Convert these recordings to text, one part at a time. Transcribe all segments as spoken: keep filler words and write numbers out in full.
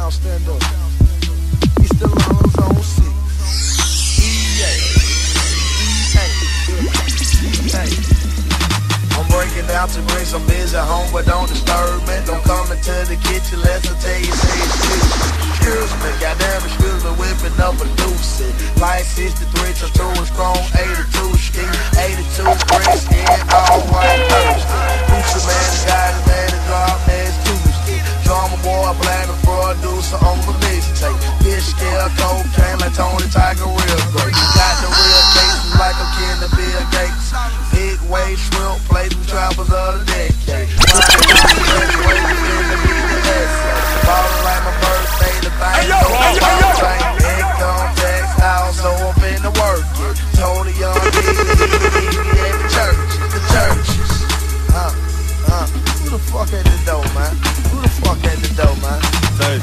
down, stand up. He's still on his own seat. E A. E A. I'm breaking out to bring some biz at home, but don't disturb me. Don't come into the kitchen unless I tell you, say excuse me. Excuse me, goddamn excuse me, whipping up a deuce. Like sixty-three to two and strong, eighty-two ski, eighty-two bricks, and all white Thursday. Gucci man, the guy that made it drop next Tuesday. Drama boy, planning for a producer on the mixtape. Bitch, scale, cocaine like Tony Tiger, real great. Got the real cases like I'm kidding the Bill Gates. Big wave, shrimp, play them trappers of the decade. Ballin' like my birthday, the thing don't income tax, also up in the work. Told the young nigga he meet me at the church, the churches. Huh, huh. Who the fuck at the door, man? Who the fuck at the door, man? Hey,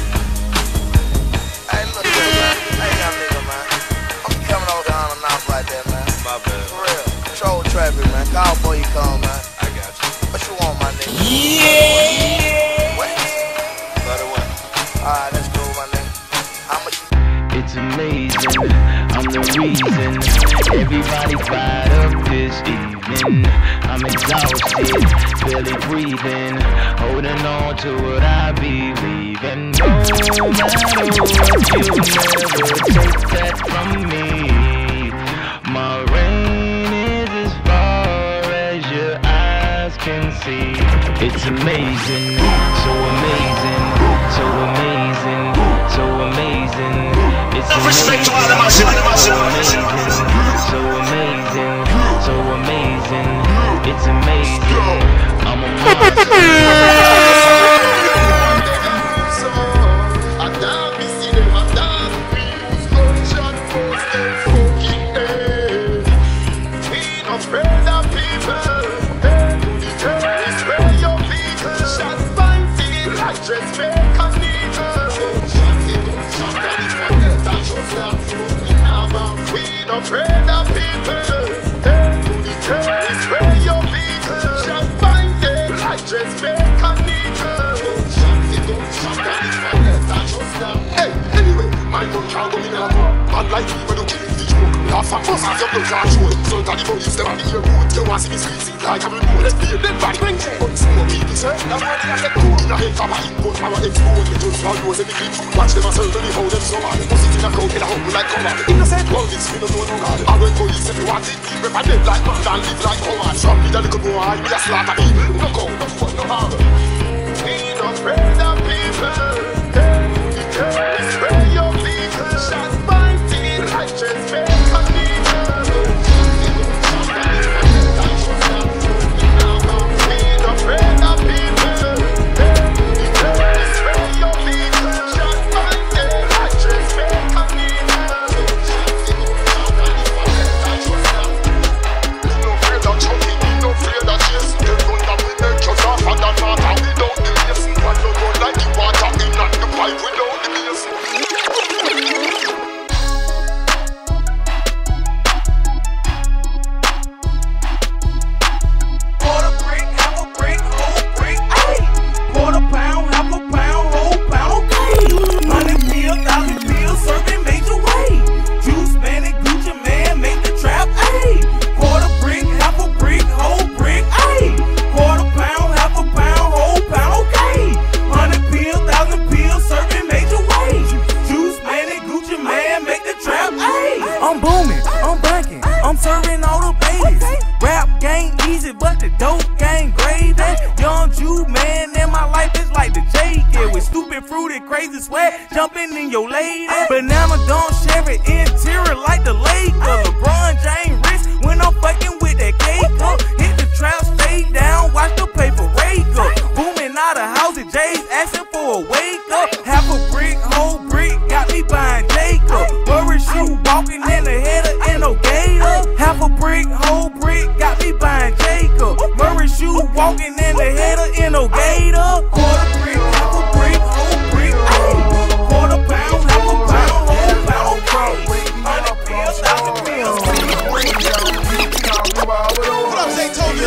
look here, man. Hey, young nigga, man. I'm coming over down and off like that, man. My bad. For real. Control traffic, man. Call before you come, man. I got you. What you want, my nigga? Yeah! What? Alright, let's go, my nigga. How much you... It's amazing, I'm the reason everybody's fired up this evening. I'm exhausted, barely breathing, holding on to what I believe in. No matter what, you'll never take that from me. My reign is as far as your eyes can see. It's amazing, so amazing, so amazing, so amazing. It's amazing, so amazing, so amazing, so amazing. It's amazing. I'm a monster. Afraid of people, hey, hey, spray your people, just find it, like just make a needle. Hey, anyway, my gun can't go in a bad like people do kill the joke. Laugh and fuss as your blood can't show it. So that the police them on the airport, you want to see me squeezing like I'm a remote. Let's be a dead body ring. But some people say, that's why they have to go in a head for my input, my export. They just all yours in the clip. Watch them and certainly hold them so hard. Pussy in a crowd, in a hole like cover. Innocent, well, this we don't know no God. I will police if you want it. If I dead like man, then live like command. Some me that little boy, I be a slaughter people. No go, no fuck, no harm. We not afraid of people. Hey, hey, spray your people. Shots fighting like just make a needle. We not afraid of people. Hey, hey, spray your people. Shots fighting like just make a needle. No fear that choking, no fear that chase. They run that we make just off and that matter without the base. But no run like the water in and the pipe without the base. Quarter brick, half a brick, whole brick, ayy. Quarter pound, half a pound, whole pound, okay. Hundred pill, thousand pill, serving major way. Juice man and Gucci man make the trap, ayy. Quarter brick, half a brick, whole brick, ayy. Quarter pound, half a pound, whole pound, okay. Hundred pill, thousand pill, serving major way. Juice man and Gucci man make the trap, ayy. I'm booming, I'm banking, I'm serving all the babies. Rap game easy, but the dope game gravy. Young Jew man, and my life is like the J. Yeah, with stupid, fruity, crazy sweat, jumping in your lady. Banana don't share it, interior like the lake. LeBron James wrist when I'm fucking with that cake up. Hit the trap, stay down, watch the paper rake up. Booming out of houses, Jay's asking for a wake up. Half a brick, whole brick, got me buying Jacob. Murray shoe, walking in the header in no gator. Half a brick, whole brick, got me buying Jacob. Murray shoe, walking in the header in no gator. Quarter brick, half a brick, whole brick, ayy. Quarter pound, half a pound, whole pound, okay. Hundred pills, thousand pills. What up, Zay? Told you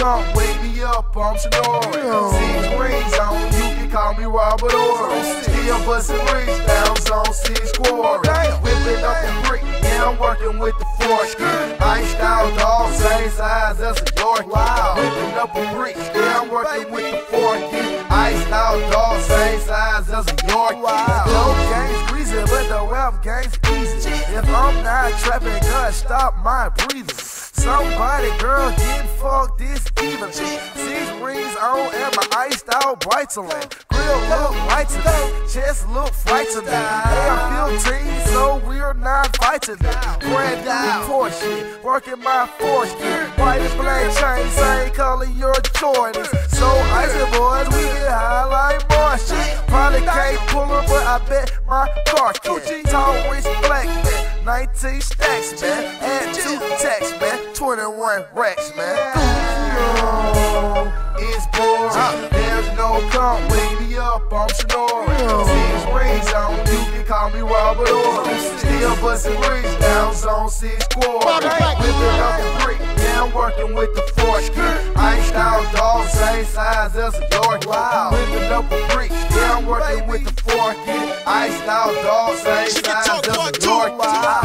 come wake me up, I'm snoring. Six rings on, you can call me Robert Ory. Still bustin' rings down, zone six quarry. Whipping up the brick, yeah, I'm working with the fork. Iced out dog, same size as a Yorkie. Wow. Whipping up a brick, yeah, I'm working with the fork. Iced out dog, same size as a Yorkie. Wow. No game's greasy, but the rap game's easy. If I'm not trapping, God, stop my breathing. Somebody, girl, getting fucked this even. Six rings on and my iced out brightening. Grill look right today, chest look frightening. Hey, I'm fifteen, so we're not fighting. Brand new Porsche, working my foreskin. White and black chain, same color your Jordans. So icy boys, we get high like Martian. Probably can't pull them, but I bet my car can. Tall, rich, black man, nineteen stacks, man. Add two tax, man. twenty-one racks, man. Yo, it's boring. There's no come wake me up, I'm snoring. Six rings on, you can call me Robert Ory. Still bustin' rings down, zone six quarry. Whipping up the brick, yeah, I'm working with the fork. Iced out dog, same size as a Yorkie. Wow. Whipping up a brick, yeah, I'm working with the fork. Iced out dog, same size as a Yorkie.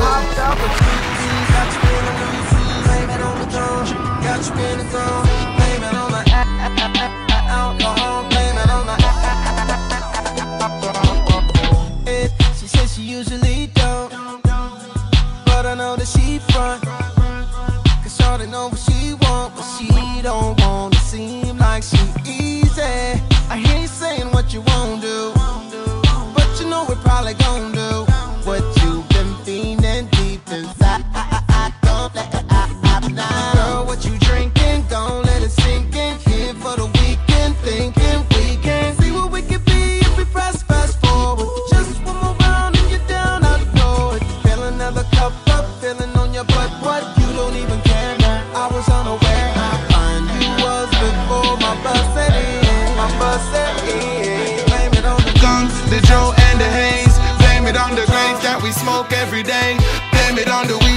Got you in the zone, blame it on the alcohol, blame it on the. She says she usually don't, but I know that she front. Cause shawty know what she want, but she don't want to seem like she easy. I hear you saying what you won't do, but you know we're probably gon' do what you've been feeling deep inside. Don't let it out now. Girl, what you drinking? Don't let it sink in. Here for the weekend, thinking we can see what we could be if we press fast forward. Just one more round and you're down, I know it. Fill another cup up, feeling on your butt. What? You don't even care now. I was unaware how fine you was before my bus set in. My bus set in. Blame it on the guns, the Joe and the haze. Blame it on the grains that we smoke every day. Blame it on the weed.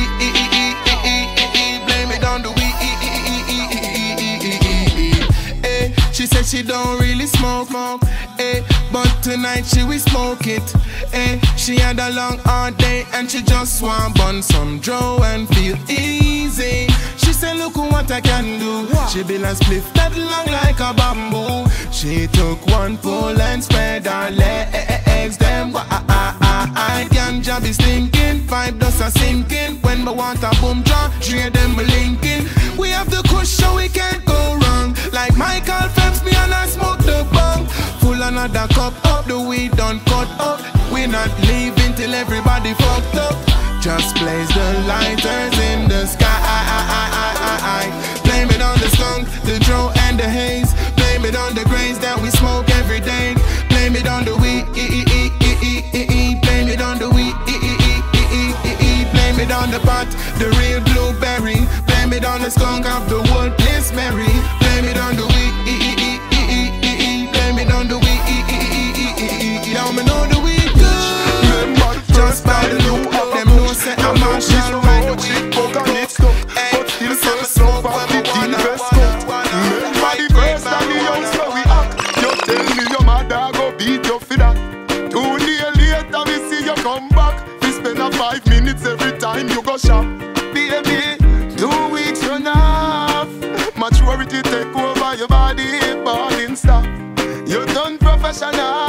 She said she don't really smoke, smoke, eh, but tonight she will smoke it, eh. She had a long hard day and she just want bun some dro and feel easy. She said look what I can do. She be like spliff that long like a bamboo. She took one pull and spread her legs. Them I ganja be stinking, vibe does a sinking. When me want a boom drop, three of them be linking. We have the kush so we can't go wrong. Like Michael Phelps, me and I smoke the bong. Full another cup up, the weed done cut up. We not leaving till everybody fucked up. Just blaze the lighters in the sky. Blame it on the skunk, the dro and the haze. Blame it on the grains that we smoke every day. Blame it on the weed. Blame it on the weed. Blame it on the pot, the real blueberry. Blame it on the skunk of the wood, Miss Mary. Blame it on the weed. Blame it on the weed. Now me know the weed good. Just by the look of them, no say I'm Marshall right the weed good. Hey, still say me smoke when me wanna. Remember the first time the young so we act. You tell me your mother go beat you for that. Two days later we see you come back. We spend a five minutes every time you go shop. Baby, two weeks enough. Maturity take over your body, balling stop. You done professional.